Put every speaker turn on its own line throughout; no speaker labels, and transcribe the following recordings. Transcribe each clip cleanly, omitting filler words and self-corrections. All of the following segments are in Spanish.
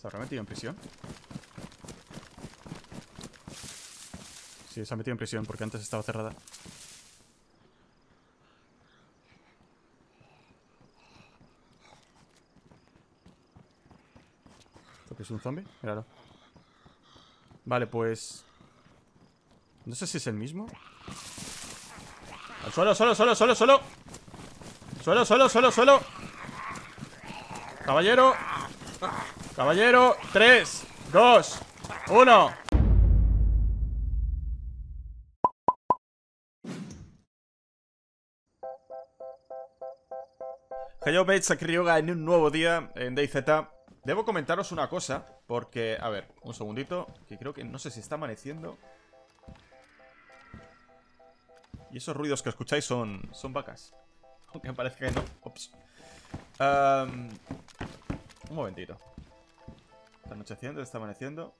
¿Se habrá metido en prisión? Sí, se ha metido en prisión porque antes estaba cerrada. ¿Esto qué es un zombie? Míralo. Vale, pues... No sé si es el mismo. ¡Al suelo, suelo, suelo, suelo, suelo! ¡Suelo, suelo, suelo, suelo! Caballero. Caballero. 3, 2, 1. Hello mates, aquí Ryoga en un nuevo día en DayZ. Debo comentaros una cosa, porque, a ver, un segundito, que creo que no sé si está amaneciendo. Y esos ruidos que escucháis son vacas. Aunque me parezca que no. Ups. Un momentito. Está anocheciendo, está amaneciendo.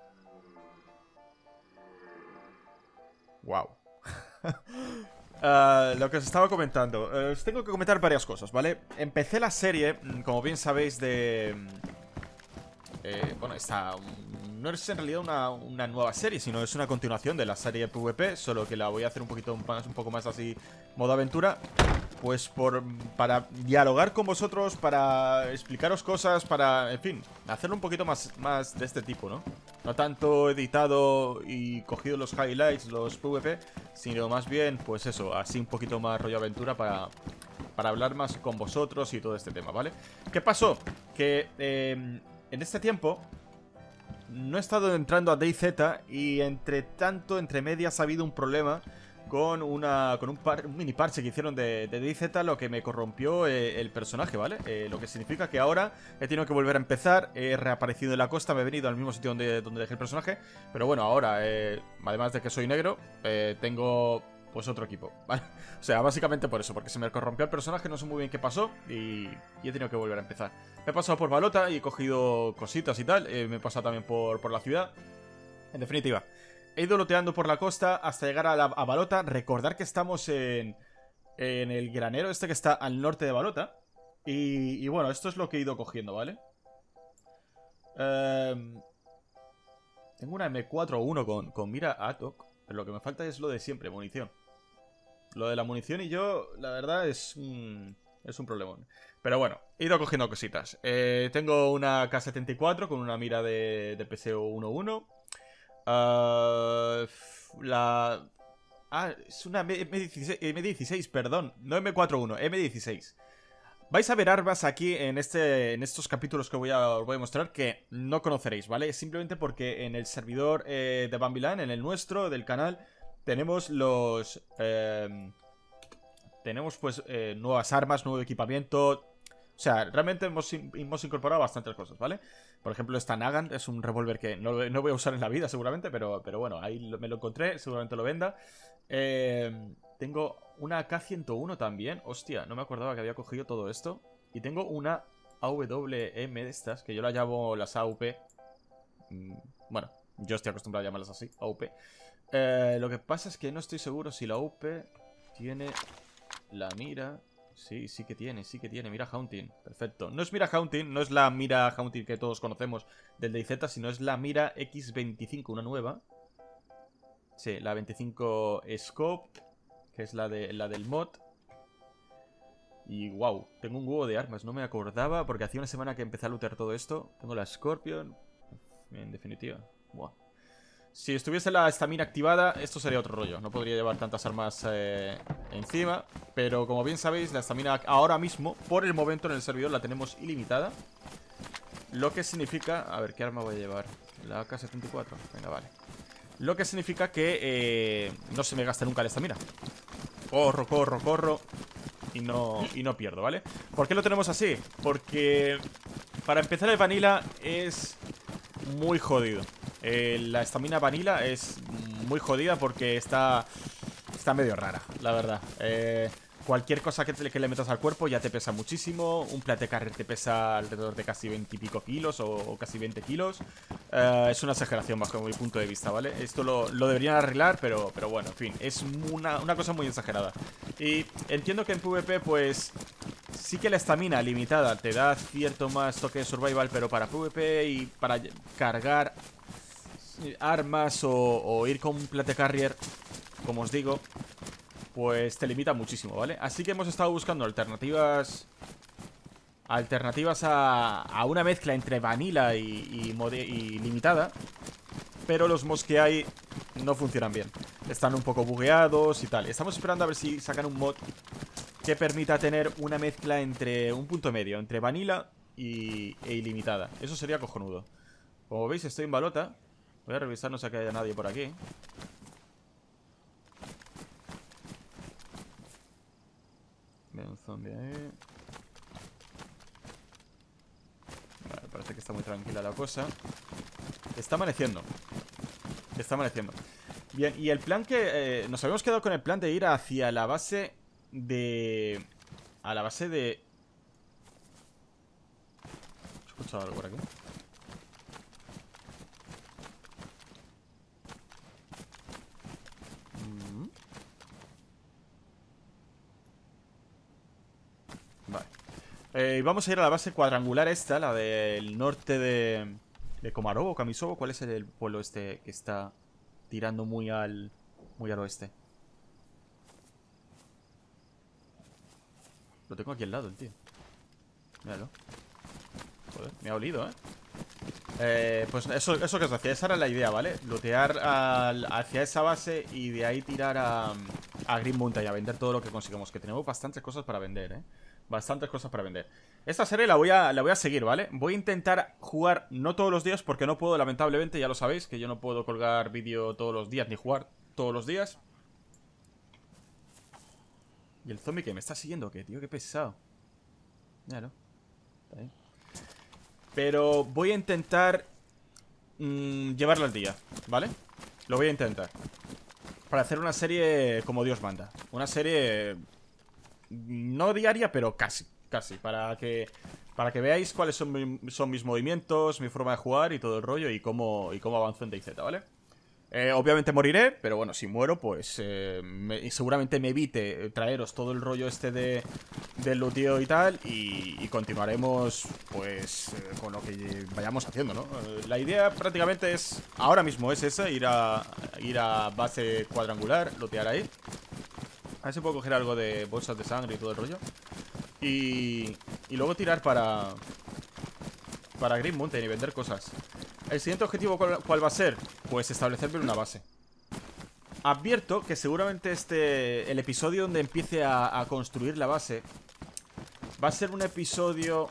Wow. Lo que os estaba comentando. Os tengo que comentar varias cosas, ¿vale? Empecé la serie, como bien sabéis, de... bueno, no es en realidad una nueva serie, sino es una continuación de la serie PvP, solo que la voy a hacer un poco más así, modo aventura. Pues para dialogar con vosotros, para explicaros cosas, para, en fin, hacerlo un poquito más de este tipo, ¿no? No tanto editado y cogido los highlights, los PvP, sino más bien, pues eso, así un poquito más rollo aventura para hablar más con vosotros y todo este tema, ¿vale? ¿Qué pasó? Que en este tiempo no he estado entrando a DayZ y entre medias ha habido un problema con un mini parche que hicieron de DayZ, lo que me corrompió el personaje, ¿vale? Lo que significa que ahora he tenido que volver a empezar, he reaparecido en la costa, me he venido al mismo sitio donde dejé el personaje, pero bueno, ahora, además de que soy negro, tengo pues otro equipo, ¿vale? O sea, básicamente por eso, porque se me corrompió el personaje, no sé muy bien qué pasó y he tenido que volver a empezar. Me he pasado por Balota y he cogido cositas y tal, me he pasado también por la ciudad. En definitiva, he ido loteando por la costa hasta llegar a Balota. Recordar que estamos en el granero este que está al norte de Balota. Y bueno, esto es lo que he ido cogiendo, ¿vale? Tengo una M4-1 con mira ATOC, pero lo que me falta es lo de siempre, munición. Lo de la munición y yo, la verdad, es un problemón. Pero bueno, he ido cogiendo cositas. Tengo una K-74 con una mira de PSO 1-1. Es una M16, perdón. No M41, M16. Vais a ver armas aquí en estos capítulos que os voy a mostrar que no conoceréis, ¿vale? Simplemente porque en el servidor de Bambiland, en el nuestro, del canal, tenemos tenemos pues nuevas armas, nuevo equipamiento. O sea, realmente hemos incorporado bastantes cosas, ¿vale? Por ejemplo, esta Nagant es un revólver que no voy a usar en la vida seguramente, pero bueno, ahí me lo encontré, seguramente lo venda. Tengo una K101 también. Hostia, no me acordaba que había cogido todo esto. Y tengo una AWM de estas, que yo la llamo las AUP. Bueno, yo estoy acostumbrado a llamarlas así, AUP. Lo que pasa es que no estoy seguro si la AUP tiene la mira. Sí, sí que tiene, mira Haunting. Perfecto. No es mira Haunting, no es la mira Haunting que todos conocemos del DayZ, sino es la mira X25, una nueva. Sí, la 25 Scope, que es la del mod. Y wow, tengo un huevo de armas, no me acordaba porque hacía una semana que empecé a lootear todo esto. Tengo la Scorpion, en definitiva. Wow. Si estuviese la estamina activada, esto sería otro rollo. No podría llevar tantas armas encima. Pero como bien sabéis, la estamina ahora mismo, por el momento en el servidor, la tenemos ilimitada. Lo que significa... A ver, ¿qué arma voy a llevar? La AK-74. Venga, vale. Lo que significa que no se me gasta nunca la estamina. Corro, corro, corro. Y no pierdo, ¿vale? ¿Por qué lo tenemos así? Porque para empezar el vanilla es muy jodido. La estamina vanilla es muy jodida porque está medio rara, la verdad. Cualquier cosa que le metas al cuerpo ya te pesa muchísimo. Un plate carry te pesa alrededor de casi 20 y pico kilos o casi 20 kilos. Es una exageración bajo mi punto de vista, ¿vale? Esto lo deberían arreglar, pero bueno, en fin. Es una cosa muy exagerada. Y entiendo que en PvP, pues... Sí que la estamina limitada te da cierto más toque de survival, pero para PvP y para cargar armas o ir con un plate carrier, como os digo, pues te limita muchísimo, ¿vale? Así que hemos estado buscando alternativas a una mezcla entre vanilla y limitada, pero los mods que hay no funcionan bien. Están un poco bugueados y tal. Estamos esperando a ver si sacan un mod que permita tener una mezcla entre un punto medio, entre vanilla e ilimitada. Eso sería cojonudo. Como veis, estoy en balota. Voy a revisar, no sé que haya nadie por aquí. Veo un zombie ahí. Vale, parece que está muy tranquila la cosa. Está amaneciendo. Está amaneciendo. Bien, y el plan que... nos habíamos quedado con el plan de ir hacia la base de... A la base de... ¿He escuchado algo por aquí? Vale. Vamos a ir a la base cuadrangular esta, la del norte de Komarov o Kamisovo. ¿Cuál es el pueblo este que está tirando muy al oeste? Lo tengo aquí al lado, el tío. Míralo. Joder, me ha olido, pues eso que os decía, esa era la idea, ¿vale? Lootear hacia esa base y de ahí tirar a Green Mountain y a vender todo lo que consigamos. Que tenemos bastantes cosas para vender, bastantes cosas para vender. Esta serie la voy a seguir, ¿vale? Voy a intentar jugar no todos los días porque no puedo, lamentablemente, ya lo sabéis, que yo no puedo colgar vídeo todos los días ni jugar todos los días. ¿Y el zombie que me está siguiendo o qué, tío? Qué pesado. Míralo. Está ahí. Pero voy a intentar llevarlo al día, ¿vale? Lo voy a intentar para hacer una serie como Dios manda. Una serie no diaria, pero casi para que veáis cuáles son mis movimientos, mi forma de jugar y todo el rollo y cómo avanzo en DayZ, ¿vale? Obviamente moriré, pero bueno, si muero, pues seguramente me evite traeros todo el rollo este del looteo y tal. Y continuaremos, pues, con lo que vayamos haciendo, ¿no? La idea prácticamente es, ahora mismo es esa, ir a base cuadrangular, lootear ahí. A ver si puedo coger algo de bolsas de sangre y todo el rollo. Y luego tirar para Green Mountain y vender cosas. ¿El siguiente objetivo cuál va a ser? Pues establecerme una base. Advierto que seguramente el episodio donde empiece a construir la base va a ser un episodio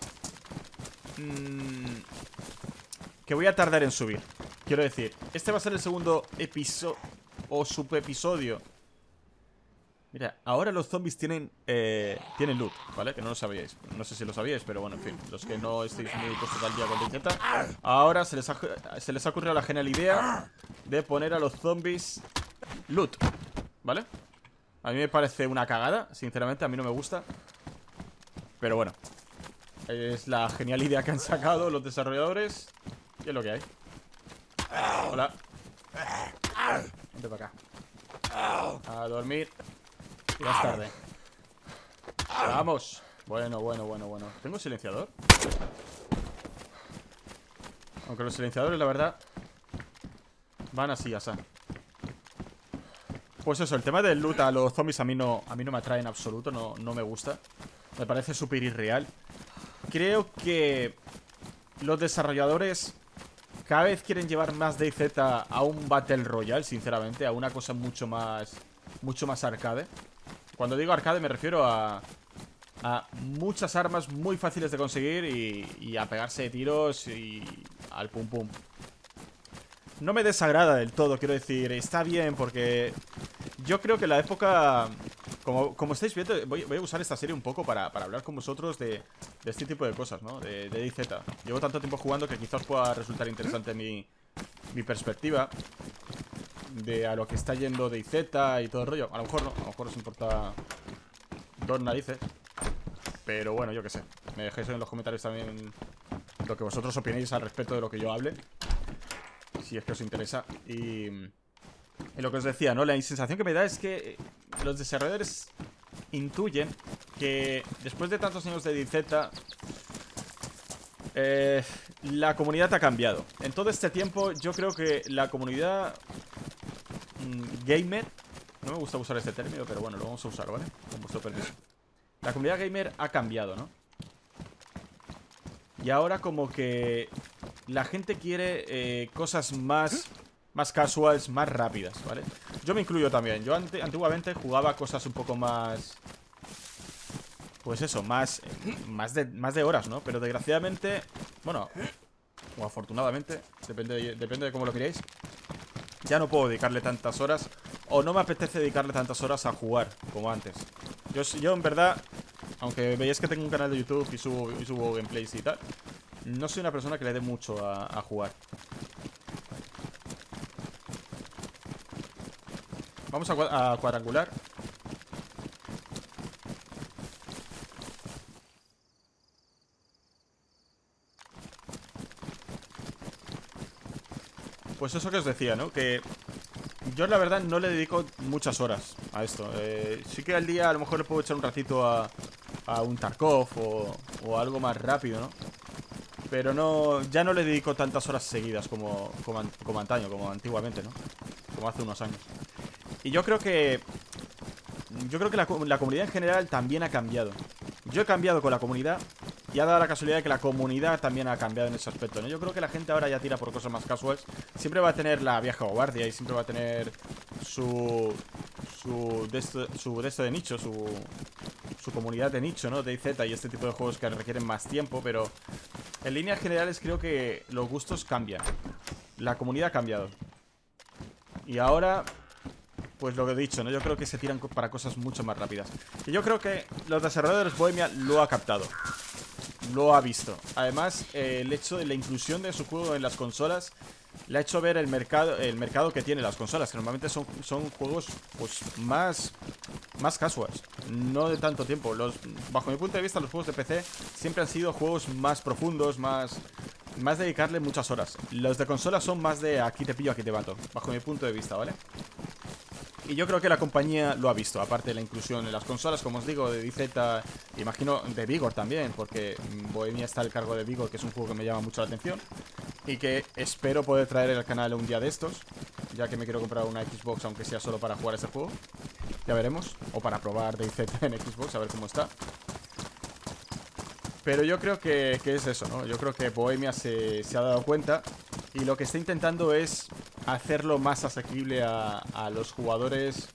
que voy a tardar en subir. Quiero decir, este va a ser el segundo episodio o subepisodio. Mira, ahora los zombies tienen loot, ¿vale? Que no lo sabíais. No sé si lo sabíais, pero bueno, en fin. Los que no estéis muy puestos al día con DayZ, ahora se les ha ocurrido la genial idea de poner a los zombies loot, ¿vale? A mí me parece una cagada, sinceramente, a mí no me gusta. Pero bueno, es la genial idea que han sacado los desarrolladores. Y es lo que hay. Hola. Vente para acá. A dormir. Ya es tarde. Vamos. Bueno. ¿Tengo silenciador? Aunque los silenciadores, la verdad, van así, así. Pues eso, el tema del loot a los zombies a mí no me atrae en absoluto. No me gusta. Me parece súper irreal. Creo que los desarrolladores cada vez quieren llevar más DayZ a un Battle Royale, sinceramente. A una cosa mucho más arcade. Cuando digo arcade me refiero a muchas armas muy fáciles de conseguir y a pegarse de tiros y al pum pum. No me desagrada del todo, quiero decir, está bien porque yo creo que la época, como estáis viendo, voy a usar esta serie un poco para hablar con vosotros de este tipo de cosas, ¿no? De DayZ. Llevo tanto tiempo jugando que quizás pueda resultar interesante mi perspectiva de a lo que está yendo DayZ y todo el rollo. A lo mejor no, a lo mejor os importa dos narices. Pero bueno, yo qué sé. Me dejéis en los comentarios también lo que vosotros opinéis al respecto de lo que yo hable, si es que os interesa. Y lo que os decía, ¿no? La sensación que me da es que los desarrolladores intuyen que después de tantos años de DayZ, la comunidad ha cambiado. En todo este tiempo yo creo que la comunidad gamer, no me gusta usar este término, pero bueno, lo vamos a usar, ¿vale? Con vuestro permiso. La comunidad gamer ha cambiado, ¿no? Y ahora como que la gente quiere cosas más casuals, más rápidas, ¿vale? Yo me incluyo también. Yo antiguamente jugaba cosas un poco más... Pues eso, más de horas, ¿no? Pero desgraciadamente, bueno, o afortunadamente, depende de cómo lo queréis, ya no puedo dedicarle tantas horas, o no me apetece dedicarle tantas horas a jugar como antes. Yo en verdad, aunque veáis que tengo un canal de YouTube y subo gameplays y tal, no soy una persona que le dé mucho a jugar. Vamos a cuadrangular. Pues eso que os decía, ¿no? Que yo la verdad no le dedico muchas horas a esto. Sí que al día a lo mejor le puedo echar un ratito a un Tarkov o algo más rápido, ¿no? Pero no, ya no le dedico tantas horas seguidas como antaño, como antiguamente, ¿no? Como hace unos años. Y yo creo que la comunidad en general también ha cambiado. Yo he cambiado con la comunidad y ha dado la casualidad de que la comunidad también ha cambiado en ese aspecto, ¿no? Yo creo que la gente ahora ya tira por cosas más casuales. Siempre va a tener la vieja guardia y siempre va a tener su de nicho, su comunidad de nicho, ¿no? DayZ y este tipo de juegos que requieren más tiempo, pero en líneas generales creo que los gustos cambian. La comunidad ha cambiado. Y ahora, pues lo que he dicho, ¿no? Yo creo que se tiran para cosas mucho más rápidas. Y yo creo que los desarrolladores Bohemia lo ha captado. Lo ha visto. Además, el hecho de la inclusión de su juego en las consolas le ha hecho ver el mercado que tiene las consolas, que normalmente son juegos pues más casuals, no de tanto tiempo. Bajo mi punto de vista, los juegos de PC siempre han sido juegos más profundos, más dedicarle muchas horas. Los de consolas son más de aquí te pillo, aquí te mato, bajo mi punto de vista, ¿vale? Y yo creo que la compañía lo ha visto, aparte de la inclusión en las consolas, como os digo, de DayZ, imagino de Vigor también, porque Bohemia está al cargo de Vigor, que es un juego que me llama mucho la atención y que espero poder traer al canal un día de estos, ya que me quiero comprar una Xbox, aunque sea solo para jugar ese juego. Ya veremos, o para probar DayZ en Xbox, a ver cómo está. Pero yo creo que es eso, ¿no? Yo creo que Bohemia se ha dado cuenta y lo que está intentando es hacerlo más asequible a los jugadores,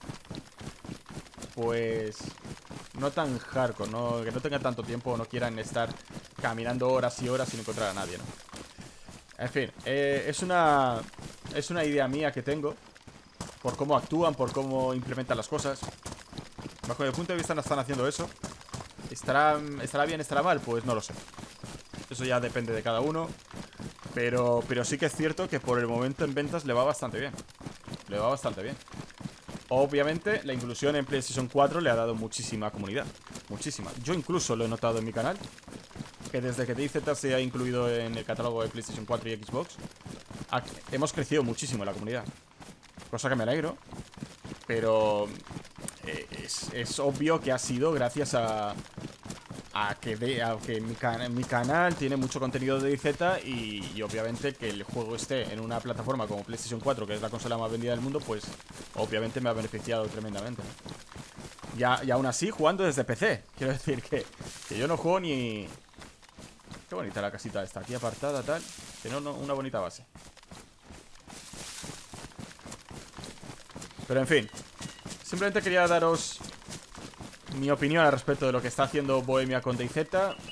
pues no tan hardcore, ¿no? Que no tengan tanto tiempo o no quieran estar caminando horas y horas sin encontrar a nadie, ¿no? En fin, es una idea mía que tengo, por cómo actúan, por cómo implementan las cosas. Bajo mi punto de vista no están haciendo eso. ¿Estará bien, estará mal? Pues no lo sé. Eso ya depende de cada uno. Pero sí que es cierto que por el momento en ventas le va bastante bien. Le va bastante bien. Obviamente la inclusión en PlayStation 4 le ha dado muchísima comunidad. Muchísima. Yo incluso lo he notado en mi canal, que desde que DayZ se ha incluido en el catálogo de PlayStation 4 y Xbox, hemos crecido muchísimo en la comunidad. Cosa que me alegro. Pero es obvio que ha sido gracias a que mi canal tiene mucho contenido de DayZ y obviamente que el juego esté en una plataforma como PlayStation 4, que es la consola más vendida del mundo, pues obviamente me ha beneficiado tremendamente, ¿no? Y aún así jugando desde PC. Quiero decir que yo no juego ni... Qué bonita la casita esta, aquí apartada, tal. Tiene una bonita base. Pero en fin, simplemente quería daros mi opinión al respecto de lo que está haciendo Bohemia con DayZ.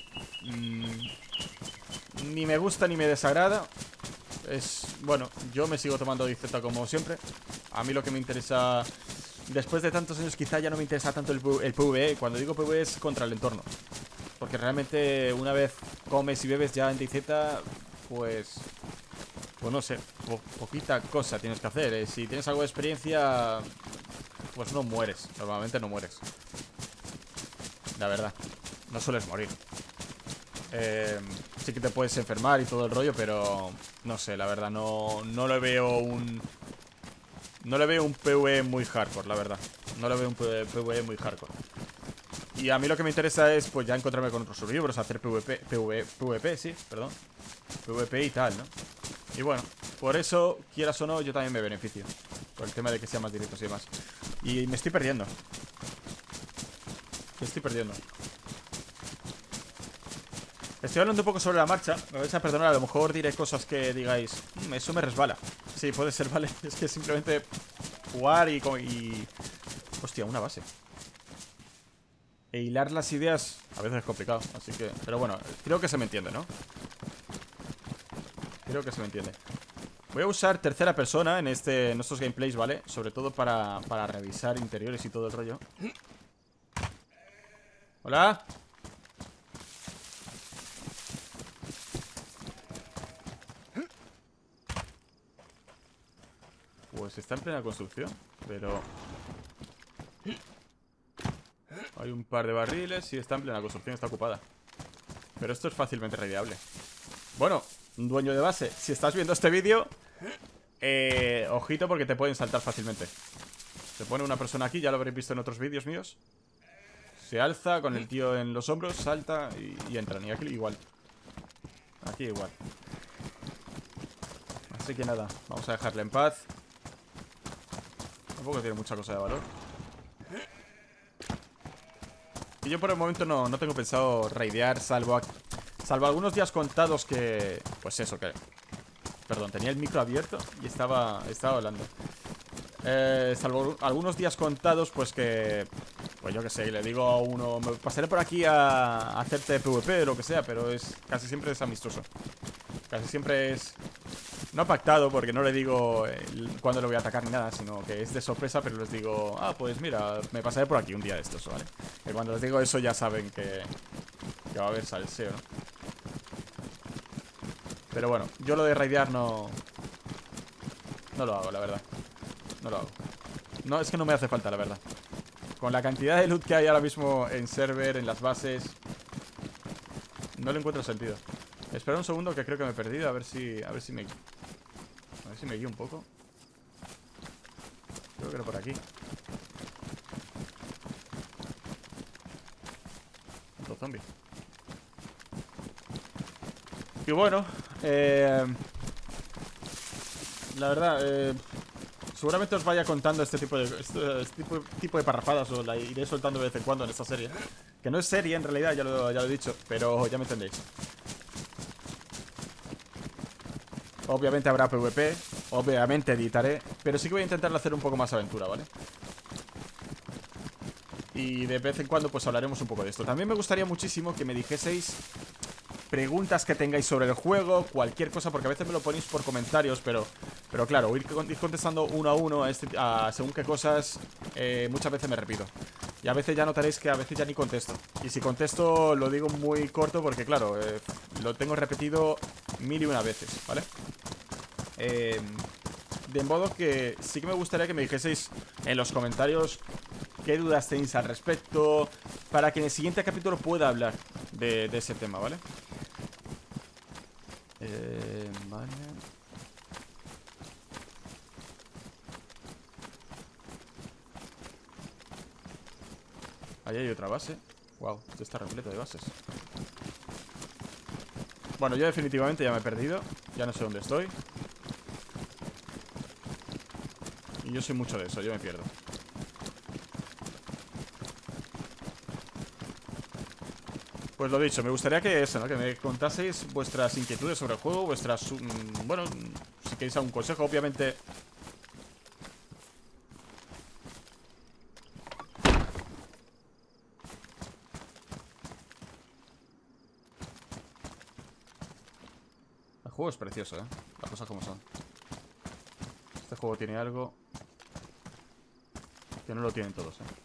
Ni me gusta ni me desagrada. Bueno, yo me sigo tomando DayZ como siempre. A mí lo que me interesa, después de tantos años, quizá ya no me interesa tanto el PvE. Cuando digo PvE es contra el entorno, porque realmente una vez comes y bebes ya en DayZ, pues no sé, poquita cosa tienes que hacer. Si tienes algo de experiencia, pues no mueres. Normalmente no mueres. La verdad, no sueles morir. Sí que te puedes enfermar y todo el rollo, pero no sé, la verdad, no le veo un... No le veo un PvE muy hardcore, la verdad. No le veo un PvE muy hardcore. Y a mí lo que me interesa es, pues, ya encontrarme con otros survivors, hacer PvP, sí, perdón. PvP y tal, ¿no? Y bueno, por eso, quieras o no, yo también me beneficio. Por el tema de que sean más directos y demás. Y me estoy perdiendo. Me estoy perdiendo. Estoy hablando un poco sobre la marcha. Me vais a perdonar, a lo mejor diré cosas que digáis, eso me resbala. Sí, puede ser, vale. Es que simplemente jugar y... Hostia, una base. E hilar las ideas a veces es complicado, así que... Pero bueno, creo que se me entiende, ¿no? Creo que se me entiende. Voy a usar tercera persona en estos gameplays, ¿vale? Sobre todo para revisar interiores y todo el rollo. ¿Hola? Pues está en plena construcción, pero... Hay un par de barriles y está en plena construcción, está ocupada. Pero esto es fácilmente raideable. Bueno, dueño de base, si estás viendo este vídeo, ojito porque te pueden saltar fácilmente. Se pone una persona aquí, ya lo habréis visto en otros vídeos míos. Se alza con el tío en los hombros, salta y entran. Y aquí igual. Aquí igual. Así que nada, vamos a dejarle en paz. Tampoco tiene mucha cosa de valor. Y yo por el momento no tengo pensado raidear, salvo algunos días contados que... Pues eso, que... Perdón, tenía el micro abierto y estaba hablando. Salvo algunos días contados, pues que... Pues yo que sé, le digo a uno, me pasaré por aquí a hacerte PvP o lo que sea, pero casi siempre es amistoso. Casi siempre es... No pactado, porque no le digo cuándo lo voy a atacar ni nada, sino que es de sorpresa, pero les digo, pues mira, me pasaré por aquí un día de estos, ¿vale? Y cuando les digo eso ya saben que va a haber salseo, ¿no? Pero bueno, yo lo de raidear no lo hago, la verdad. No lo hago. No, es que no me hace falta, la verdad. Con la cantidad de loot que hay ahora mismo en server, en las bases, no le encuentro sentido. Espera un segundo que creo que me he perdido, a ver si me guío un poco. Creo que era por aquí. Otro zombie. Y bueno, la verdad, seguramente os vaya contando este tipo de parrafadas, o la iré soltando de vez en cuando en esta serie. Que no es serie en realidad, ya lo he dicho, pero ya me entendéis. Obviamente habrá PvP, obviamente editaré, pero sí que voy a intentar hacer un poco más aventura, ¿vale? Y de vez en cuando pues hablaremos un poco de esto. También me gustaría muchísimo que me dijeseis preguntas que tengáis sobre el juego, cualquier cosa, porque a veces me lo ponéis por comentarios, pero claro, ir contestando uno a uno a según qué cosas, muchas veces me repito. Y a veces ya notaréis que a veces ya ni contesto. Y si contesto lo digo muy corto porque claro, lo tengo repetido 1001 veces, ¿vale? De modo que sí que me gustaría que me dijeseis en los comentarios qué dudas tenéis al respecto, para que en el siguiente capítulo pueda hablar de ese tema, ¿vale? Vale. Ahí hay otra base. Wow, esto está repleto de bases. Bueno, yo definitivamente ya me he perdido. Ya no sé dónde estoy. Y yo soy mucho de eso, yo me pierdo. Pues lo dicho, me gustaría que eso, ¿no? Que me contaseis vuestras inquietudes sobre el juego, vuestras... bueno, si queréis algún consejo, obviamente... El juego es precioso, ¿eh? Las cosas como son. Este juego tiene algo que no lo tienen todos, ¿eh?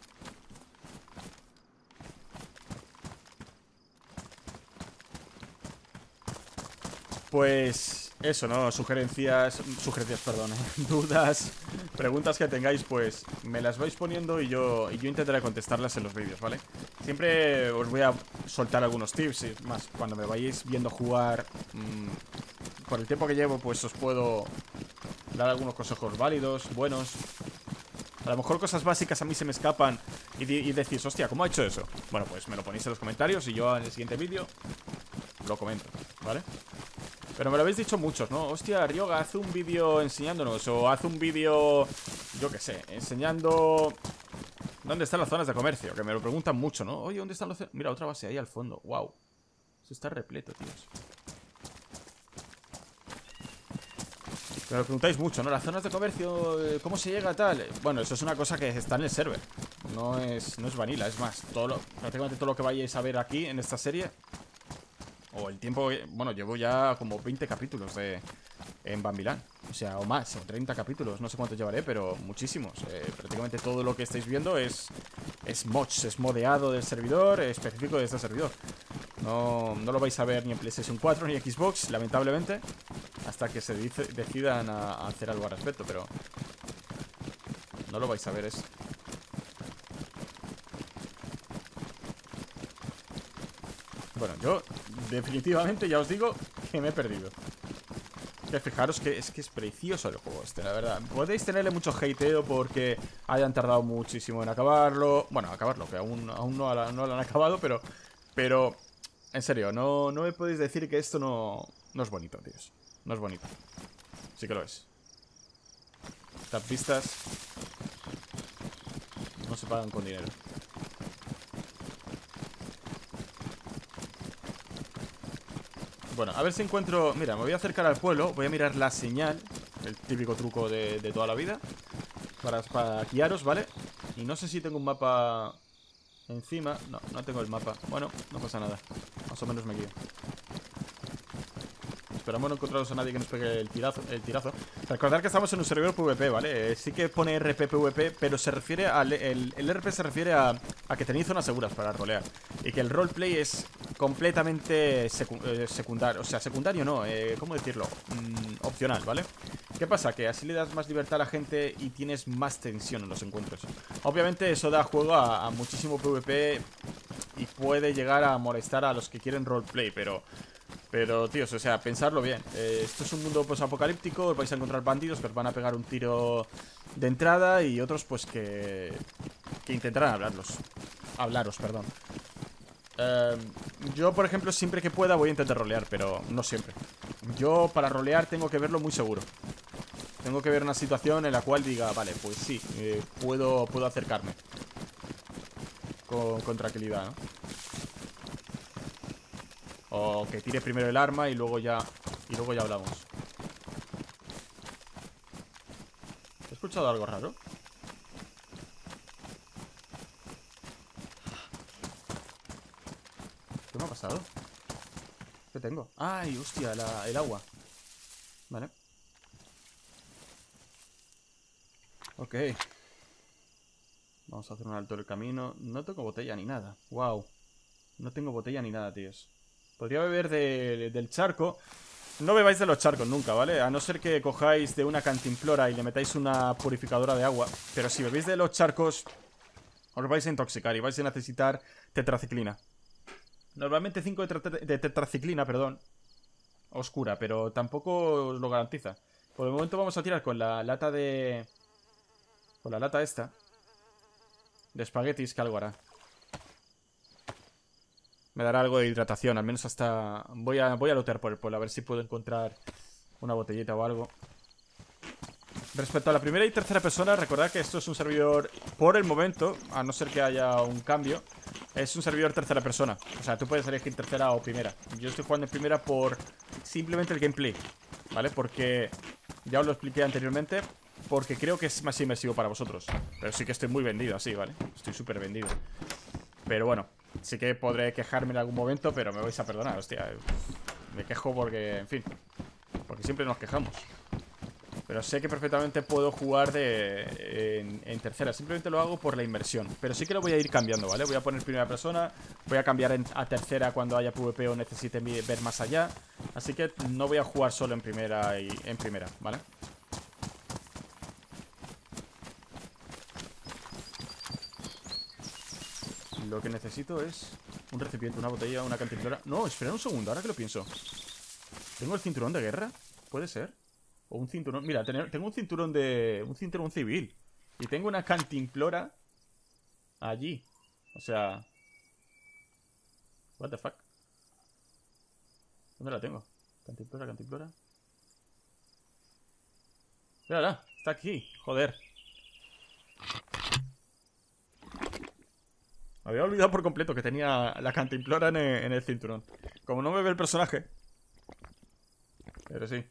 Pues eso, ¿no? Sugerencias, perdón, dudas, preguntas que tengáis, pues me las vais poniendo y yo intentaré contestarlas en los vídeos, ¿vale? Siempre os voy a soltar algunos tips y más, cuando me vayáis viendo jugar, por el tiempo que llevo, pues os puedo dar algunos consejos válidos, buenos. A lo mejor cosas básicas a mí se me escapan y decís, hostia, ¿cómo ha hecho eso? Bueno, pues me lo ponéis en los comentarios y yo en el siguiente vídeo lo comento, ¿vale? Pero me lo habéis dicho muchos, ¿no? Hostia, Ryoga, haz un vídeo enseñándonos. O haz un vídeo, yo qué sé, enseñando dónde están las zonas de comercio. Que me lo preguntan mucho, ¿no? Oye, ¿dónde están los... Mira, otra base ahí al fondo. Wow. Eso está repleto, tíos. Me lo preguntáis mucho, ¿no? Las zonas de comercio, ¿cómo se llega a tal? Bueno, eso es una cosa que está en el server. No es vanilla, es más, prácticamente todo lo que vayáis a ver aquí en esta serie. O el tiempo, bueno, llevo ya como 20 capítulos en Bambilán. O sea, o más, o 30 capítulos, no sé cuántos llevaré, pero muchísimos. Prácticamente todo lo que estáis viendo es mods, es modeado del servidor, específico de este servidor. No lo vais a ver ni en PlayStation 4 ni Xbox, lamentablemente, hasta que se decidan a hacer algo al respecto, pero no lo vais a ver eso. Bueno, yo definitivamente ya os digo que me he perdido. Que fijaros que es precioso el juego este, la verdad. Podéis tenerle mucho hateo porque hayan tardado muchísimo en acabarlo. Bueno, acabarlo, que aún no lo han acabado, pero en serio, no me podéis decir que esto no es bonito, tíos. No es bonito. Sí que lo es. Estas pistas no se pagan con dinero. Bueno, a ver si encuentro... Mira, me voy a acercar al pueblo. Voy a mirar la señal. El típico truco de toda la vida. Para guiaros, ¿vale? Y no sé si tengo un mapa encima. No tengo el mapa. Bueno, no pasa nada. Más o menos me guío. Esperamos no encontraros a nadie que nos pegue el tirazo. Recordad que estamos en un servidor PvP, ¿vale? Sí que pone RP PvP, pero se refiere al... El RP se refiere a que tenéis zonas seguras para rolear. Y que el roleplay es completamente secundario. O sea, secundario no, ¿cómo decirlo? Opcional, ¿vale? ¿Qué pasa? Que así le das más libertad a la gente y tienes más tensión en los encuentros. Obviamente eso da juego a muchísimo PvP y puede llegar a molestar a los que quieren roleplay, pero, tíos, o sea, pensarlo bien. Esto es un mundo posapocalíptico. Os vais a encontrar bandidos que os van a pegar un tiro de entrada y otros, pues, que intentarán hablaros, perdón. Yo, por ejemplo, siempre que pueda voy a intentar rolear, pero no siempre. Yo, para rolear, tengo que verlo muy seguro. Tengo que ver una situación en la cual diga, vale, pues sí, puedo acercarme con tranquilidad, ¿no? O que tire primero el arma y luego ya hablamos. ¿He escuchado algo raro? ¿Qué me ha pasado? ¿Qué tengo? ¡Ay, hostia! El agua. Vale. Ok. Vamos a hacer un alto del camino. No tengo botella ni nada. Wow. No tengo botella ni nada, tíos. Podría beber del charco. No bebáis de los charcos nunca, ¿vale? A no ser que cojáis de una cantimplora y le metáis una purificadora de agua. Pero si bebéis de los charcos, os vais a intoxicar y vais a necesitar tetraciclina. Normalmente 5 de tetraciclina, perdón, oscura, pero tampoco os lo garantiza. Por el momento vamos a tirar con la lata de... Con la lata esta de espaguetis, que algo hará. Me dará algo de hidratación, al menos hasta... Voy a lootear por el pueblo, a ver si puedo encontrar una botellita o algo. Respecto a la primera y tercera persona, recordad que esto es un servidor, por el momento, a no ser que haya un cambio, es un servidor tercera persona. O sea, tú puedes elegir tercera o primera. Yo estoy jugando en primera por simplemente el gameplay, ¿vale? Porque ya os lo expliqué anteriormente, porque creo que es más inmersivo para vosotros. Pero sí que estoy muy vendido así, ¿vale? Estoy súper vendido. Pero bueno, sí que podré quejarme en algún momento, pero me vais a perdonar, hostia. Me quejo porque, en fin, porque siempre nos quejamos. Pero sé que perfectamente puedo jugar en tercera. Simplemente lo hago por la inmersión. Pero sí que lo voy a ir cambiando, ¿vale? Voy a poner primera persona. Voy a cambiar a tercera cuando haya PvP o necesite ver más allá. Así que no voy a jugar solo en primera ¿vale? Lo que necesito es un recipiente, una botella, una cantimplora. No, espera un segundo, ahora que lo pienso. ¿Tengo el cinturón de guerra? ¿Puede ser? O un cinturón... Mira, tengo un cinturón de... Un cinturón civil. Y tengo una cantimplora allí. O sea... What the fuck. ¿Dónde la tengo? Cantimplora, cantimplora. Mírala, está aquí. Joder. Había olvidado por completo que tenía la cantimplora en el cinturón. Como no me ve el personaje. Pero sí.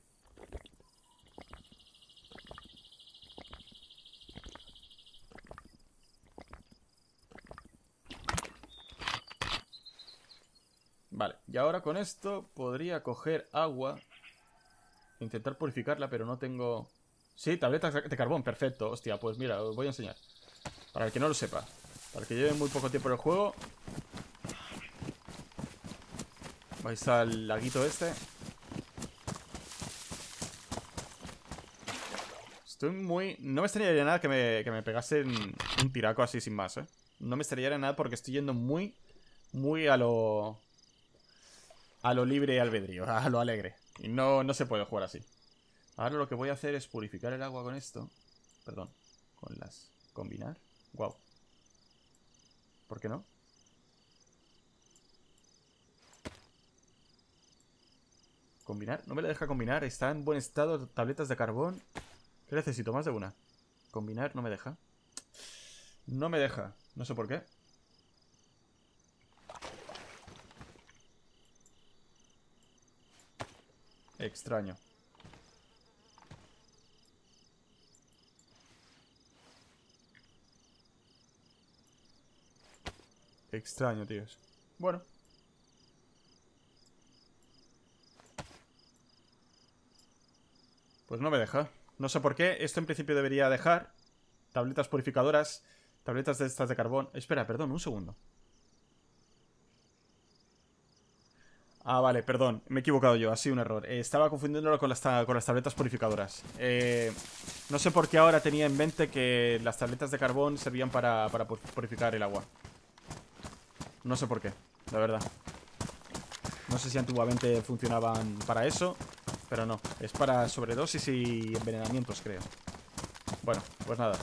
Vale, y ahora con esto podría coger agua. Intentar purificarla, pero no tengo... Sí, tabletas de carbón, perfecto. Hostia, pues mira, os voy a enseñar. Para el que no lo sepa. Para el que lleve muy poco tiempo en el juego. Vais al laguito este. Estoy muy... No me extrañaría nada que me pegasen un tiraco así sin más, ¿eh? No me extrañaría nada porque estoy yendo muy a lo... A lo libre albedrío, a lo alegre. Y no se puede jugar así. Ahora lo que voy a hacer es purificar el agua con esto. Perdón. Con las... Combinar. Wow. ¿Por qué no? Combinar. No me la deja combinar. Está en buen estado. Tabletas de carbón. ¿Qué necesito? Más de una. Combinar. No me deja. No me deja. No sé por qué. Extraño. Extraño, tíos. Bueno. Pues no me deja. No sé por qué. Esto en principio debería dejar. Tabletas purificadoras. Tabletas de estas de carbón. Espera, perdón, un segundo. Ah, vale, perdón. Me he equivocado yo. Ha sido un error. Estaba confundiéndolo con las tabletas purificadoras. No sé por qué ahora tenía en mente que las tabletas de carbón servían para purificar el agua. No sé por qué, la verdad. No sé si antiguamente funcionaban para eso, pero no. Es para sobredosis y envenenamientos, creo. Bueno, pues nada.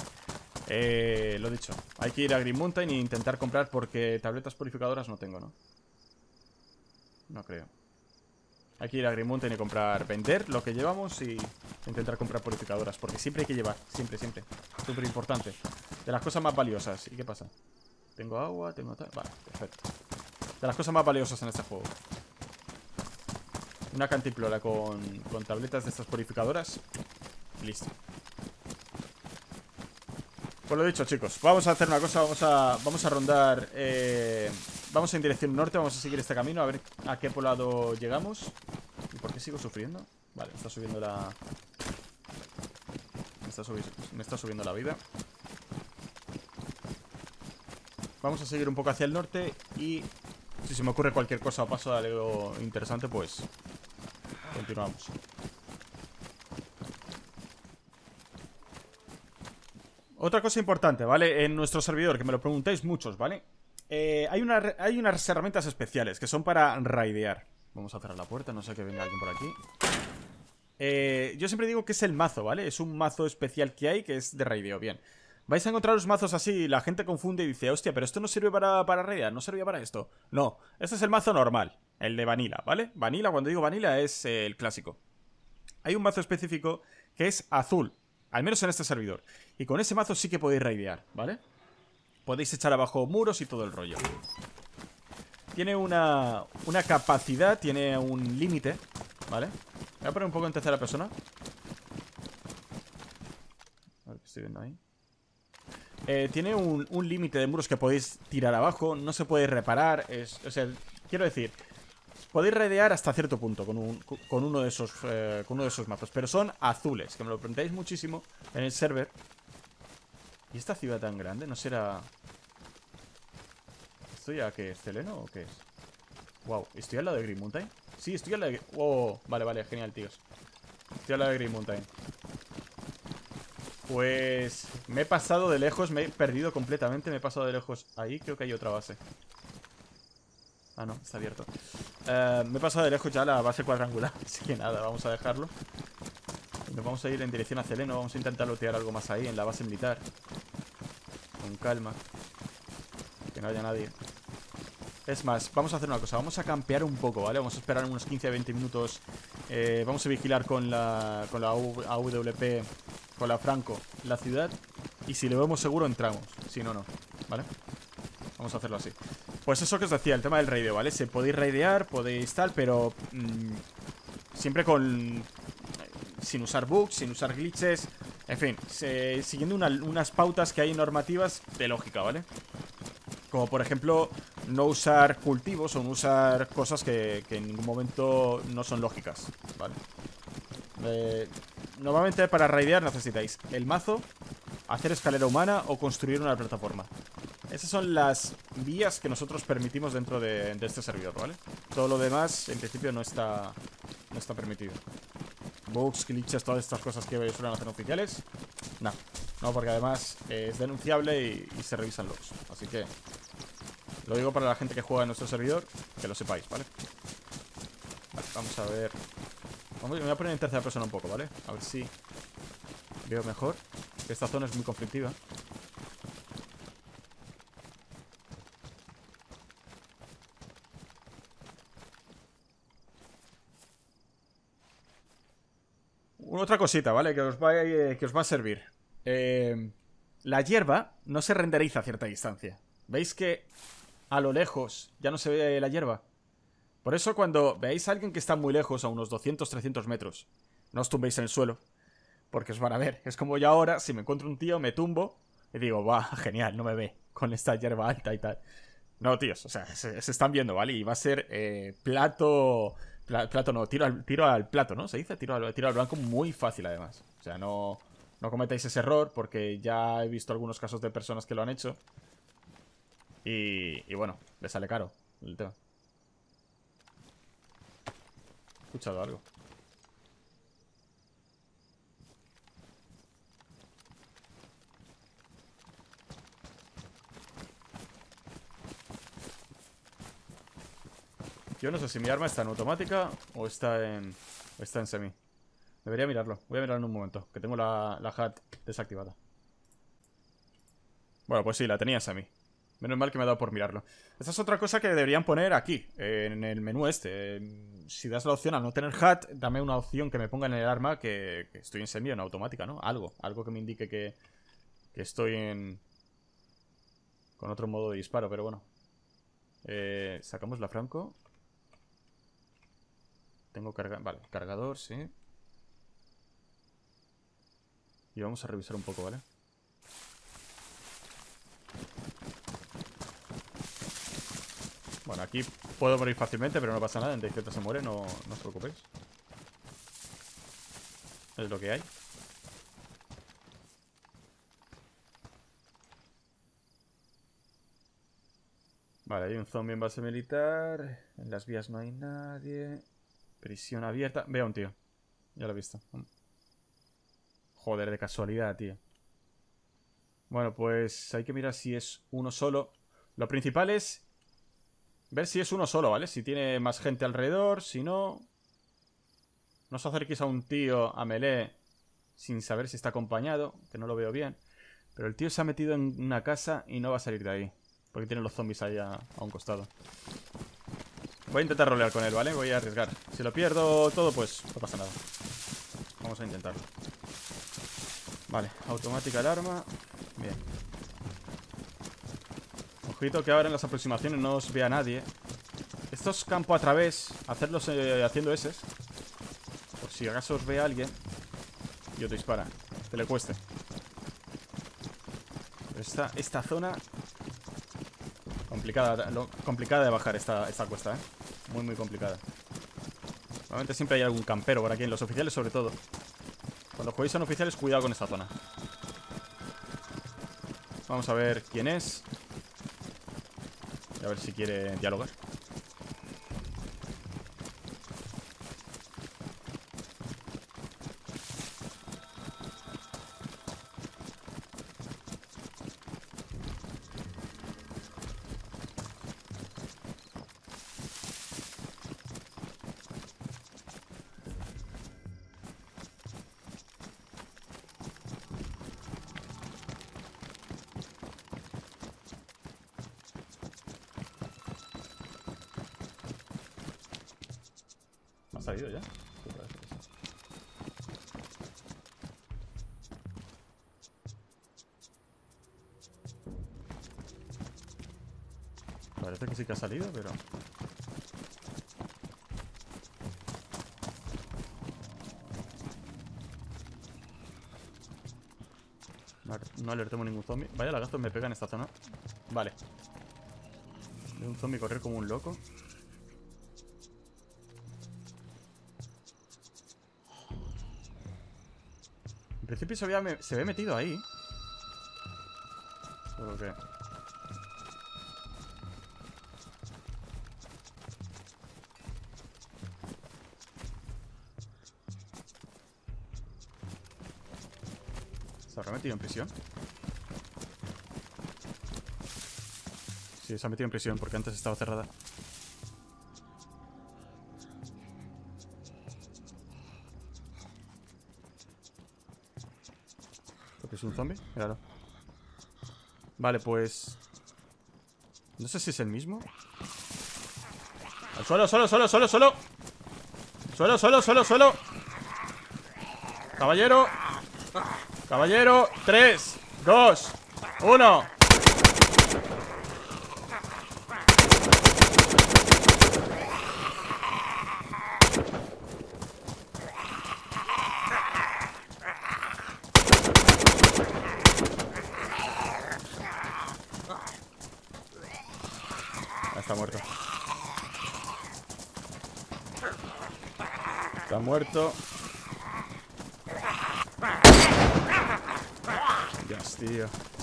Lo dicho. Hay que ir a Green Mountain e intentar comprar porque tabletas purificadoras no tengo, ¿no? No creo. Hay que ir a Green Mountain y comprar, vender lo que llevamos y intentar comprar purificadoras. Porque siempre hay que llevar, siempre, siempre. Súper importante. De las cosas más valiosas. ¿Y qué pasa? Tengo agua, tengo tal... Vale, perfecto. De las cosas más valiosas en este juego. Una cantimplora con tabletas de estas purificadoras. Listo. Pues lo dicho, chicos. Vamos a hacer una cosa. Vamos a rondar... Vamos en dirección norte. Vamos a seguir este camino. A ver a qué lado llegamos. ¿Y por qué sigo sufriendo? Vale, me está subiendo la... Me está subiendo la vida. Vamos a seguir un poco hacia el norte. Y si se me ocurre cualquier cosa o paso de algo interesante, pues continuamos. Otra cosa importante, ¿vale? En nuestro servidor, que me lo preguntáis muchos, ¿vale? Hay unas herramientas especiales que son para raidear. Vamos a cerrar la puerta, no sé que venga alguien por aquí. Yo siempre digo que es el mazo, ¿vale? Es un mazo especial que hay que es de raideo, bien. Vais a encontrar los mazos así y la gente confunde y dice, hostia, pero esto no sirve para raidear, no servía para esto. No, este es el mazo normal, el de Vanilla, ¿vale? Vanilla, cuando digo Vanilla es el clásico. Hay un mazo específico que es azul, al menos en este servidor. Y con ese mazo sí que podéis raidear, ¿vale? Podéis echar abajo muros y todo el rollo. Tiene una capacidad, tiene un límite, ¿vale? Voy a poner un poco en tercera persona. A ver qué estoy viendo ahí. Tiene un límite de muros que podéis tirar abajo. No se puede reparar. O sea, quiero decir, podéis raidear hasta cierto punto con uno de esos mazos. Pero son azules, que me lo preguntáis muchísimo en el server. ¿Y esta ciudad tan grande? ¿No será...? ¿Esto ya qué es? ¿Celeno o qué es? Wow, ¿estoy al lado de Green Mountain? Sí, estoy al lado de... Oh, vale, genial, tíos. Estoy al lado de Green Mountain. Pues... me he pasado de lejos, me he perdido completamente. Me he pasado de lejos. Ahí creo que hay otra base. Ah, no, está abierto. Me he pasado de lejos ya la base cuadrangular. Así que nada, vamos a dejarlo. Nos vamos a ir en dirección a Celeno. Vamos a intentar lootear algo más ahí, en la base militar. Con calma. Que no haya nadie. Es más, vamos a hacer una cosa. Vamos a campear un poco, ¿vale? Vamos a esperar unos 15-20 minutos. Vamos a vigilar con la AWP, con la Franco, la ciudad. Y si lo vemos seguro, entramos. Si no, no, ¿vale? Vamos a hacerlo así. Pues eso que os decía, el tema del raideo, ¿vale? Se podéis raidear, podéis tal, pero siempre con... sin usar bugs, sin usar glitches. En fin, siguiendo unas pautas que hay normativas de lógica, ¿vale? Como por ejemplo, no usar cultivos o no usar cosas que en ningún momento no son lógicas, ¿vale? Normalmente para raidear necesitáis el mazo, hacer escalera humana o construir una plataforma. Esas son las vías que nosotros permitimos dentro de este servidor, ¿vale? Todo lo demás, en principio, no está permitido. Bugs, glitches, todas estas cosas que suelen hacer oficiales. No, porque además es denunciable y se revisan logs. Así que lo digo para la gente que juega en nuestro servidor, que lo sepáis, ¿vale? Vale, vamos a ver. Me voy a poner en tercera persona un poco, ¿vale? A ver si veo mejor. Esta zona es muy conflictiva. Otra cosita, ¿vale? Que os va a servir. La hierba no se renderiza a cierta distancia. ¿Veis que a lo lejos ya no se ve la hierba? Por eso cuando veáis a alguien que está muy lejos, a unos 200-300 metros, no os tumbéis en el suelo, porque os van a ver. Es como yo ahora, si me encuentro un tío, me tumbo y digo, va, genial, no me ve con esta hierba alta y tal. No, tíos, o sea, se están viendo, ¿vale? Y va a ser plato no, tiro al plato, ¿no? Se dice tiro al blanco muy fácil, además. O sea, no cometáis ese error, porque ya he visto algunos casos de personas que lo han hecho. Y bueno, le sale caro el tema. He escuchado algo. Yo no sé si mi arma está en automática o está en semi. Debería mirarlo. Voy a mirarlo en un momento, que tengo la HUD desactivada. Bueno, pues sí, la tenía en semi. Menos mal que me ha dado por mirarlo. Esta es otra cosa que deberían poner aquí, en el menú este. Si das la opción a no tener HUD, dame una opción que me ponga en el arma que estoy en semi o en automática, ¿no? Algo que me indique que estoy con otro modo de disparo, pero bueno. Sacamos la Franco. Tengo vale, cargador, sí. Y vamos a revisar un poco, ¿vale? Bueno, aquí puedo morir fácilmente, pero no pasa nada. En DZ se muere, no os preocupéis. Es lo que hay. Vale, hay un zombie en base militar. En las vías no hay nadie. Prisión abierta. Veo a un tío. Ya lo he visto. Joder, de casualidad, tío. Bueno, pues hay que mirar si es uno solo. Lo principal es ver si es uno solo, ¿vale? Si tiene más gente alrededor, si no... No os acerquéis a un tío a melee sin saber si está acompañado, que no lo veo bien. Pero el tío se ha metido en una casa y no va a salir de ahí, porque tiene los zombies ahí a un costado. Voy a intentar rolear con él, ¿vale? Voy a arriesgar. Si lo pierdo todo, pues no pasa nada. Vamos a intentarlo. Vale, automática el arma. Bien. Ojito que ahora en las aproximaciones no os vea nadie. Esto es campo a través. Hacerlos haciendo S. Por si acaso os ve alguien y os dispara. Que le cueste. Esta zona complicada de bajar esta cuesta, Muy, muy complicada. Normalmente siempre hay algún campero por aquí, en los oficiales sobre todo. Cuando juguéis en oficiales, cuidado con esta zona. Vamos a ver quién es. Y a ver si quiere dialogar. salido ya? Parece que sí que ha salido, pero... No alertemos ningún zombie. Vaya lagartos me pega en esta zona. Vale. Veo un zombie correr como un loco. En principio se había metido ahí. Solo que... ¿Se habrá metido en prisión? Sí, se ha metido en prisión porque antes estaba cerrada. ¿Esto es un zombie? Míralo. Vale, pues... No sé si es el mismo. ¡Al suelo, suelo, suelo, suelo, suelo! ¡Suelo, suelo, suelo, suelo! ¡Caballero! ¡Caballero! 3, 2, 1. Está muerto. Está muerto. Dios, tío.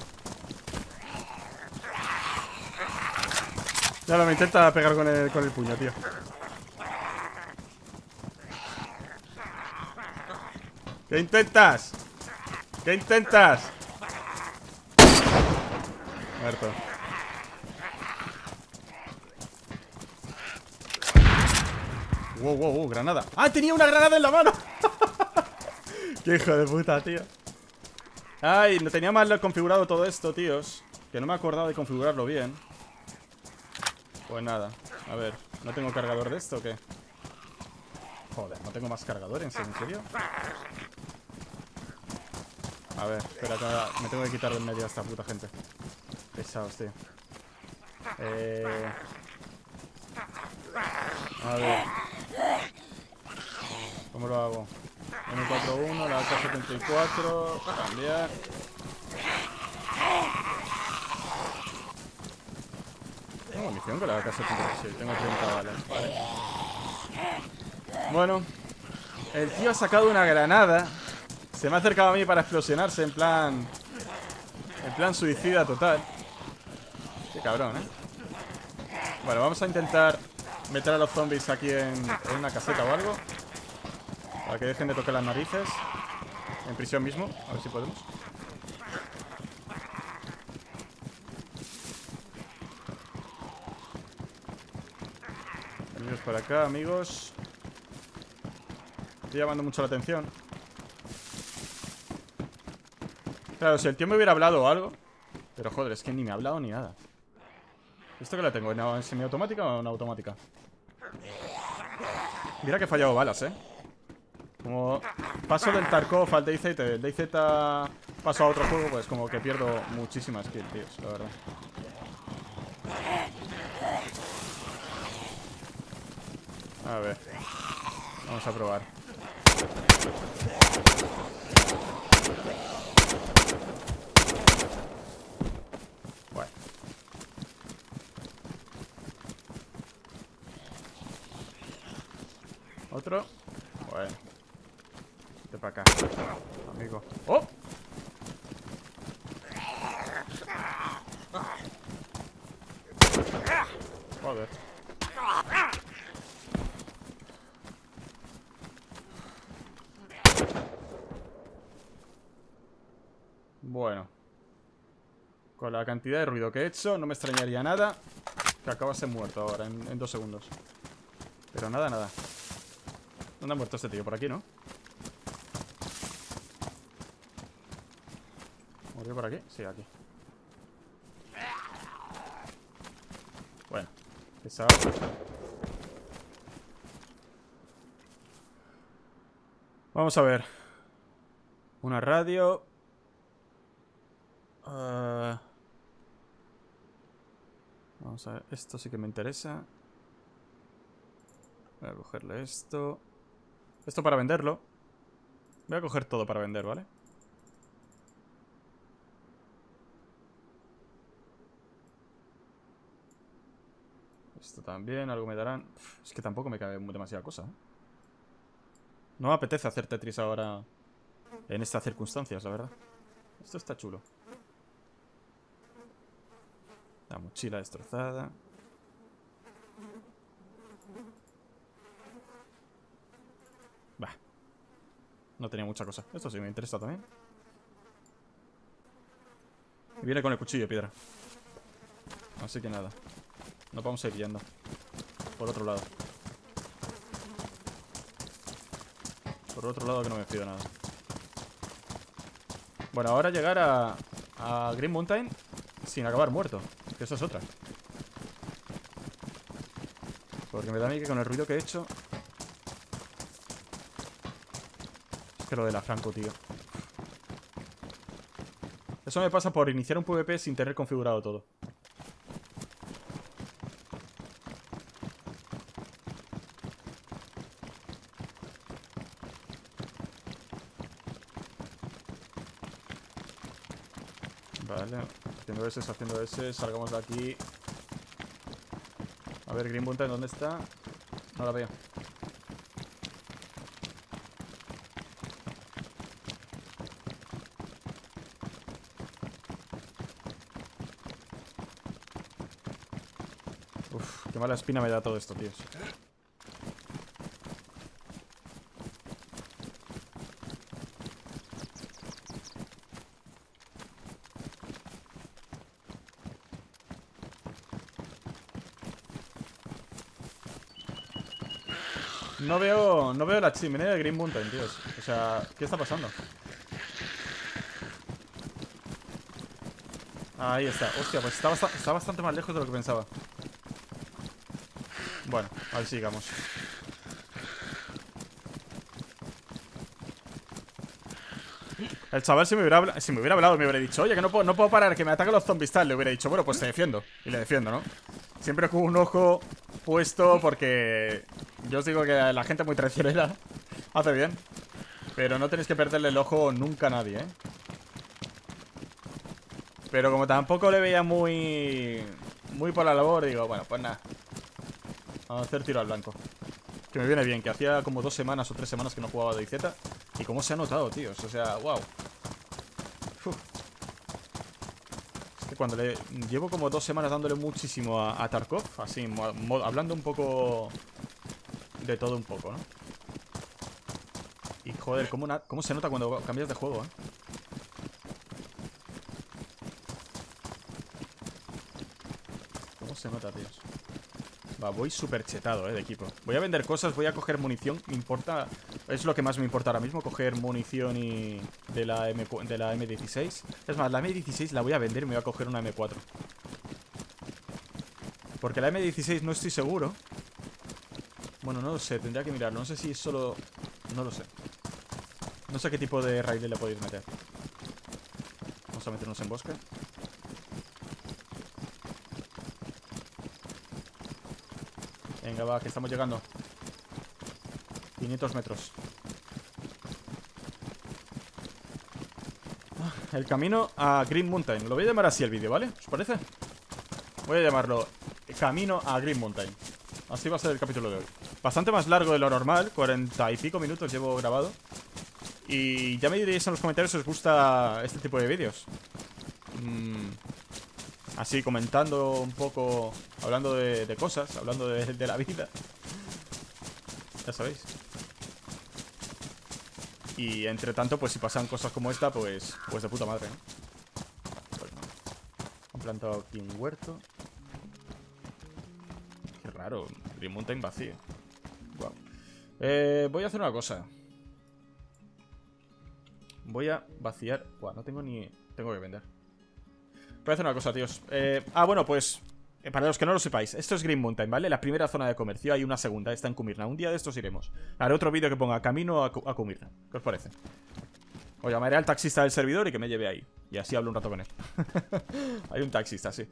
Ya me intenta pegar con el puño, tío. ¿Qué intentas? ¿Qué intentas? Muerto. Wow, wow, wow, granada. ¡Ah, tenía una granada en la mano! ¡Qué hijo de puta, tío! Ay, no tenía mal configurado todo esto, tíos. Que no me he acordado de configurarlo bien. Pues nada, a ver. ¿No tengo cargador de esto o qué? Joder, ¿no tengo más cargadores? ¿En serio? A ver, espera, que me tengo que quitar de en medio a esta puta gente. Pesados, tío. A ver. ¿Cómo lo hago? M41, la AK-74. Cambiar. ¿Tengo munición con la AK-77? Tengo 30 balas. Vale. Bueno. El tío ha sacado una granada. Se me ha acercado a mí para explosionarse en plan... En plan suicida total. Qué cabrón, ¿eh? Bueno, vamos a intentar meter a los zombies aquí en una caseta o algo. Para que dejen de tocar las narices. En prisión mismo, a ver si podemos. Amigos por acá, amigos. Estoy llamando mucho la atención. Claro, si el tío me hubiera hablado o algo. Pero joder, es que ni me ha hablado ni nada. ¿Esto que la tengo? ¿En semiautomática o en automática? Mira que he fallado balas, Como paso del Tarkov al DayZ, del DayZ paso a otro juego, pues como que pierdo muchísimas kills, tíos, la verdad. A ver. Vamos a probar. Bueno. Otro. Bueno. Vete para acá, amigo. ¡Oh! Joder. Bueno. Con la cantidad de ruido que he hecho, no me extrañaría nada que acabase muerto ahora, en 2 segundos. Pero nada, nada. ¿Dónde ha muerto este tío? Por aquí, ¿no? ¿Murió por aquí? Sí, aquí. Bueno. Pesado. Vamos a ver. Una radio. Vamos a ver. Esto sí que me interesa. Voy a cogerle esto. Esto para venderlo. Voy a coger todo para vender, ¿vale? Esto también, algo me darán. Uf, es que tampoco me cabe demasiada cosa, ¿eh? No me apetece hacer Tetris ahora en estas circunstancias, la verdad. Esto está chulo. La mochila destrozada. Bah. No tenía mucha cosa. Esto sí me interesa también. Y viene con el cuchillo de piedra. Así que nada. Nos vamos a ir yendo. Por otro lado. Por otro lado que no me pido nada. Bueno, ahora llegar a Green Mountain sin acabar muerto. Que eso es otra. Porque me da a mí que con el ruido que he hecho... Es que lo de la Franco, tío. Eso me pasa por iniciar un PvP sin tener configurado todo. Vale, haciendo ese, salgamos de aquí. A ver, Green Mountain, ¿dónde está? No la veo. Uf, qué mala espina me da todo esto, tíos. No veo la chimenea de Green Mountain, tíos. O sea, ¿qué está pasando? Ahí está. Hostia, pues está bastante más lejos de lo que pensaba. Bueno, a ver, sigamos. El chaval si me hubiera hablado, me hubiera dicho, oye, que no puedo parar, que me atacan los zombies tal. Le hubiera dicho, bueno, pues te defiendo. Y le defiendo, ¿no? Siempre con un ojo puesto porque... Yo os digo que la gente muy traicionera hace bien. Pero no tenéis que perderle el ojo nunca a nadie, ¿eh? Pero como tampoco le veía muy por la labor, digo, bueno, pues nada. Vamos a hacer tiro al blanco. Que me viene bien, que hacía como 2 semanas o 3 semanas que no jugaba de DayZ. Y cómo se ha notado, tíos. O sea, wow. Uf. Es que cuando le... Llevo como 2 semanas dándole muchísimo a Tarkov. Así, hablando un poco... De todo un poco, ¿no? Y joder, cómo se nota cuando cambias de juego, ¿eh? Cómo se nota, tíos. Va, voy súper chetado, de equipo. Voy a vender cosas, voy a coger munición. Me importa... Es lo que más me importa ahora mismo, coger munición y... De la M16. Es más, la M16 la voy a vender y me voy a coger una M4. Porque la M16 no estoy seguro. Bueno, no lo sé, tendría que mirarlo. No sé si es solo... No lo sé. No sé qué tipo de raid le podéis meter. Vamos a meternos en bosque. Venga, va, que estamos llegando. 500 metros. El camino a Green Mountain. Lo voy a llamar así el vídeo, ¿vale? ¿Os parece? Voy a llamarlo Camino a Green Mountain. Así va a ser el capítulo de hoy. Bastante más largo de lo normal. 40 y pico minutos llevo grabado. Y ya me diréis en los comentarios si os gusta este tipo de vídeos. Así comentando un poco. Hablando de cosas. Hablando de la vida. Ya sabéis. Y entre tanto, pues si pasan cosas como esta, pues de puta madre, ¿no? Pues no. Han plantado aquí un huerto. Qué raro, Green Mountain vacío. Wow. Voy a hacer una cosa. Voy a vaciar. Buah, no tengo ni... Tengo que vender. Voy a hacer una cosa, tíos. Bueno, pues para los que no lo sepáis, esto es Green Mountain, ¿vale? La primera zona de comercio, hay una segunda, está en Kumirna. Un día de estos iremos. Haré otro vídeo que ponga camino a Kumirna. ¿Qué os parece? O llamaré al taxista del servidor y que me lleve ahí. Y así hablo un rato con él. Hay un taxista, sí.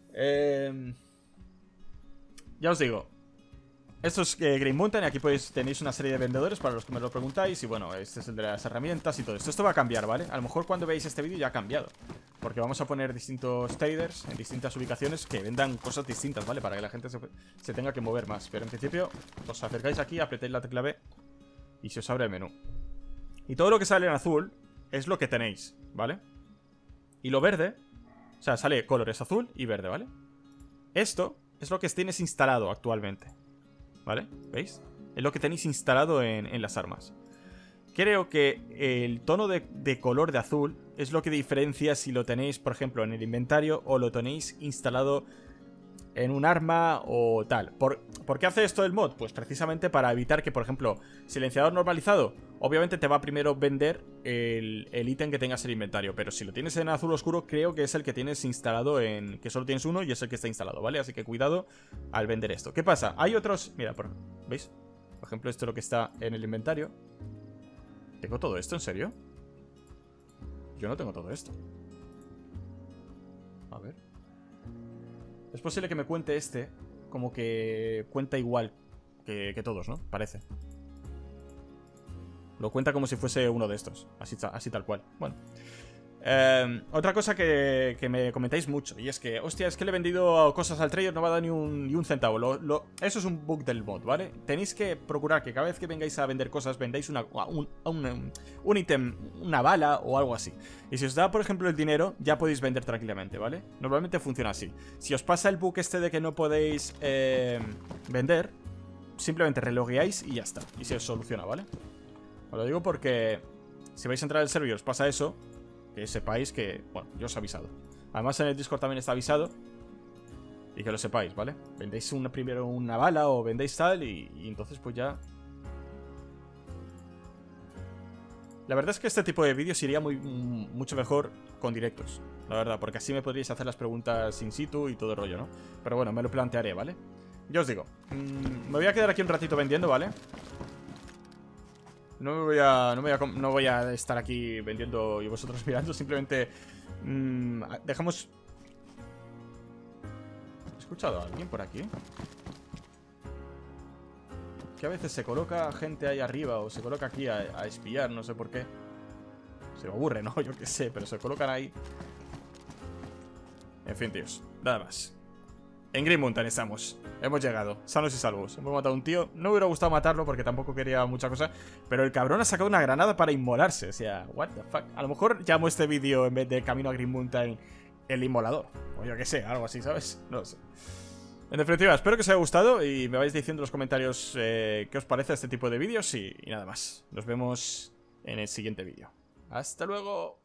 Ya os digo. Esto es Green Mountain. Aquí tenéis una serie de vendedores para los que me lo preguntáis. Y bueno, este es el de las herramientas y todo esto. Esto va a cambiar, ¿vale? A lo mejor cuando veáis este vídeo ya ha cambiado. Porque vamos a poner distintos traders en distintas ubicaciones que vendan cosas distintas, ¿vale? Para que la gente se tenga que mover más. Pero en principio, os acercáis aquí, apretáis la tecla B y se os abre el menú. Y todo lo que sale en azul es lo que tenéis, ¿vale? Y lo verde, o sea, sale colores azul y verde, ¿vale? Esto es lo que tienes instalado actualmente, ¿vale? ¿Veis? Es lo que tenéis instalado en las armas. Creo que el tono de color de azul es lo que diferencia si lo tenéis, por ejemplo, en el inventario o lo tenéis instalado en un arma o tal. ¿Por qué hace esto el mod? Pues precisamente para evitar que, por ejemplo, silenciador normalizado, obviamente te va a primero vender el ítem que tengas en el inventario. Pero si lo tienes en azul oscuro, creo que es el que tienes instalado en... que solo tienes uno y es el que está instalado, ¿vale? Así que cuidado al vender esto. ¿Qué pasa? Hay otros... Mira, ¿veis? Por ejemplo, esto es lo que está en el inventario. ¿Tengo todo esto? ¿En serio? Yo no tengo todo esto. A ver. Es posible que me cuente este como que cuenta igual que todos, ¿no? Parece. Lo cuenta como si fuese uno de estos. Así tal cual. Bueno. Otra cosa que me comentáis mucho. Y es que, hostia, es que le he vendido cosas al trader, no me ha dado ni un centavo. Eso es un bug del mod, ¿vale? Tenéis que procurar que cada vez que vengáis a vender cosas, vendáis un ítem, una bala o algo así. Y si os da, por ejemplo, el dinero, ya podéis vender tranquilamente, ¿vale? Normalmente funciona así. Si os pasa el bug este de que no podéis vender, simplemente relogueáis y ya está. Y se os soluciona, ¿vale? Os lo digo porque si vais a entrar al server y os pasa eso, que sepáis que, bueno, yo os he avisado. Además en el Discord también está avisado. Y que lo sepáis, ¿vale? Vendéis primero una bala o vendéis tal y entonces pues ya... La verdad es que este tipo de vídeos iría mucho mejor con directos, la verdad, porque así me podríais hacer las preguntas in situ y todo el rollo, ¿no? Pero bueno, me lo plantearé, ¿vale? Yo os digo, me voy a quedar aquí un ratito vendiendo, ¿vale? No voy a estar aquí vendiendo y vosotros mirando. Simplemente dejamos... ¿He escuchado a alguien por aquí? Que a veces se coloca gente ahí arriba o se coloca aquí a espiar, no sé por qué. Se me aburre, ¿no? Yo qué sé, pero se colocan ahí. En fin, tíos, nada más. En Green Mountain estamos. Hemos llegado, sanos y salvos. Hemos matado a un tío. No me hubiera gustado matarlo porque tampoco quería mucha cosa. Pero el cabrón ha sacado una granada para inmolarse. O sea, what the fuck. A lo mejor llamo este vídeo en vez de Camino a Green Mountain el inmolador. O yo qué sé, algo así, ¿sabes? No lo sé. En definitiva, espero que os haya gustado y me vais diciendo en los comentarios qué os parece este tipo de vídeos y nada más. Nos vemos en el siguiente vídeo. ¡Hasta luego!